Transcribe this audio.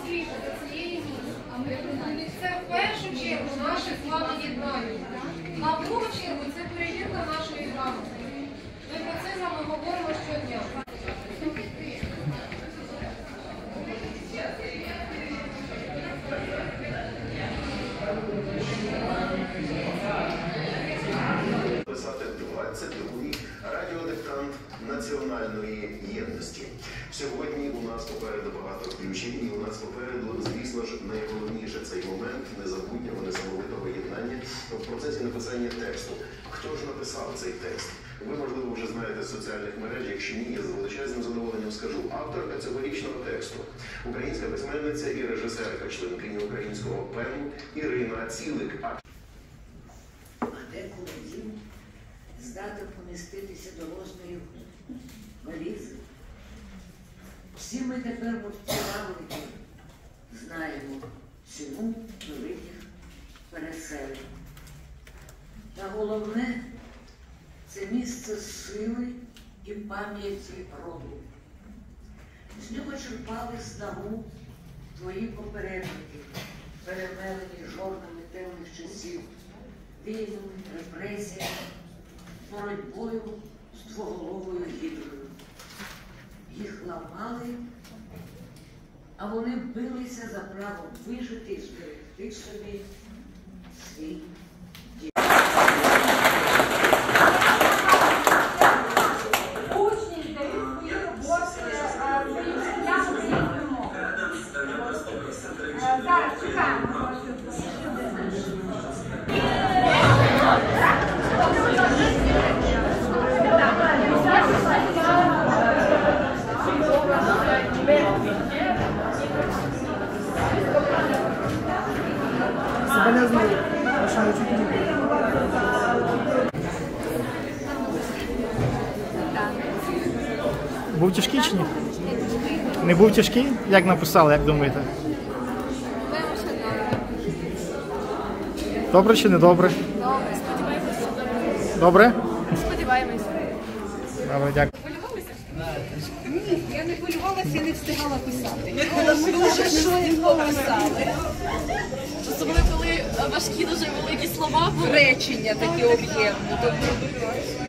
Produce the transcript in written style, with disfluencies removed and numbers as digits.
світу за цієї місії. Це в першу чергу наше славне єднання. А в другу чергу це перевірка нашої грамоти. Ми про це з вами говоримо щодня. Писати 22-й радіодиктант національної єдності. Сьогодні у нас попереду багато включень, і у нас попереду, звісно ж, найголовніше цей момент незабутнього, несамовитого єднання в процесі написання тексту. Хто ж написав цей текст? Ви, можливо, вже знаєте з соціальних мереж, якщо ні, я з величезним задоволенням скажу. Авторка цьогорічного тексту – українська письменниця і режисерка, членкиня українського ПЕНу Ірина Цілик. А деколи дім здатен поміститися до розмірів валізи. Всі ми тепер мовчавники знаємо ціну великих переселень. Та головне – це місце сили і пам'яті роду. З нього черпали снагу твої попередники, перемелені жорнами темних часів, війнами, репресіями, боротьбою з двоголовою гідрою. Їх ламали, а вони билися за право вижити і зберегти собі свій дім. Учні здають свої роботи своїм сім'ям українською мовою. Зараз чекаємо. Був тяжкий чи ні? Не був тяжкий? Як написали, як думаєте? Добре чи не добре? Добре, сподіваємося. Добре? Сподіваємося. Добре, дякую. Хвилювалися? Ні, я не хвилювалася і не встигала писати. Ми дуже швидко писали. Особливо, коли важкі дуже великі слова були. Речення такі об'ємні.